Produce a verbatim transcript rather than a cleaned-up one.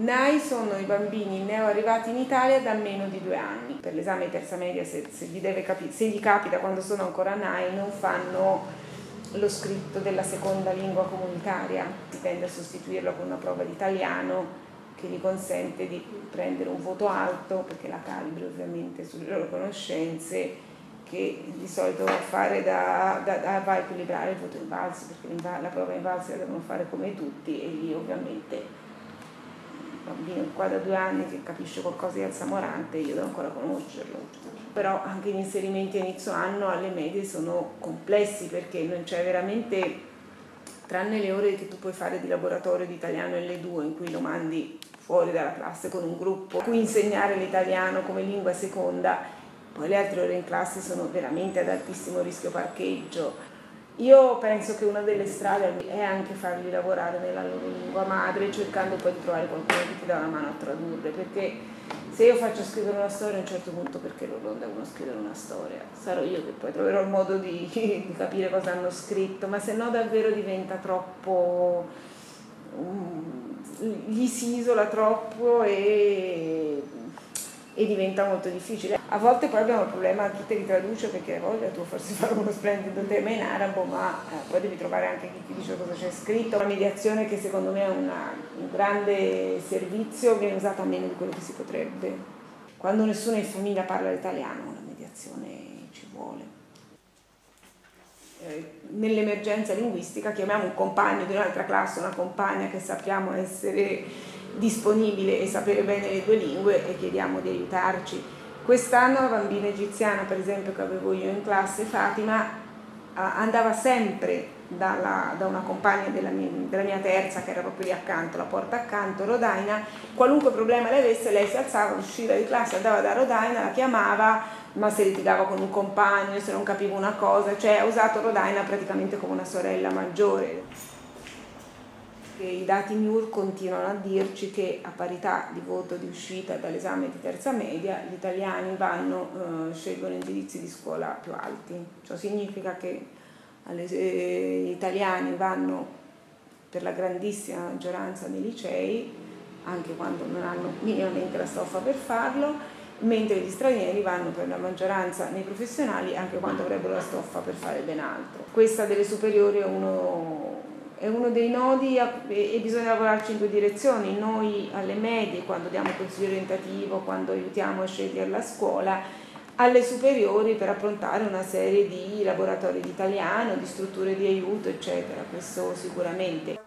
N A I sono i bambini neoarrivati in Italia da meno di due anni. Per l'esame di terza media, se, se, gli deve capi- se gli capita quando sono ancora N A I, non fanno lo scritto della seconda lingua comunitaria, si tende a sostituirlo con una prova di italiano che gli consente di prendere un voto alto, perché la calibra ovviamente sulle loro conoscenze, che di solito va a fare da, da, da va a equilibrare il voto invalso, perché la prova invalsa la devono fare come tutti, e lì ovviamente il bambino qua da due anni che capisce qualcosa di Alsamorante, io devo ancora conoscerlo. Però anche gli inserimenti a inizio anno alle medie sono complessi, perché non c'è veramente, tranne le ore che tu puoi fare di laboratorio di italiano elle due, in cui lo mandi fuori dalla classe con un gruppo, a cui insegnare l'italiano come lingua seconda, poi le altre ore in classe sono veramente ad altissimo rischio parcheggio. Io penso che una delle strade è anche farli lavorare nella loro lingua madre, cercando poi di trovare qualcuno che ti dà una mano a tradurre, perché se io faccio scrivere una storia, a un certo punto perché loro non devono scrivere una storia? Sarò io che poi troverò il modo di, di capire cosa hanno scritto, ma se no davvero diventa troppo, um, gli si isola troppo e, e diventa molto difficile. A volte poi abbiamo il problema chi te li traduce, perché a volte tu forse fare uno splendido tema in arabo, ma eh, poi devi trovare anche chi ti dice cosa c'è scritto. La mediazione, che secondo me è una, un grande servizio, viene usata meno di quello che si potrebbe. Quando nessuno in famiglia parla l'italiano, la mediazione ci vuole. Eh, nell'emergenza linguistica chiamiamo un compagno di un'altra classe, una compagna che sappiamo essere disponibile e sapere bene le due lingue, e chiediamo di aiutarci. Quest'anno la bambina egiziana, per esempio, che avevo io in classe, Fatima, andava sempre dalla, da una compagna della mia, della mia terza, che era proprio lì accanto, la porta accanto, Rodaina. Qualunque problema lei avesse, lei si alzava, usciva di classe, andava da Rodaina, la chiamava, ma se litigava con un compagno, se non capiva una cosa, cioè ha usato Rodaina praticamente come una sorella maggiore. I dati M I U R continuano a dirci che a parità di voto di uscita dall'esame di terza media, gli italiani vanno, eh, scelgono indirizzi di scuola più alti. Ciò significa che alle, eh, gli italiani vanno per la grandissima maggioranza nei licei, anche quando non hanno minimamente la stoffa per farlo, mentre gli stranieri vanno per la maggioranza nei professionali, anche quando avrebbero la stoffa per fare ben altro. Questa delle superiori è uno... è uno dei nodi e bisogna lavorarci in due direzioni. Noi alle medie, quando diamo consiglio orientativo, quando aiutiamo a scegliere la scuola, alle superiori per approntare una serie di laboratori di italiano, di strutture di aiuto, eccetera, questo sicuramente.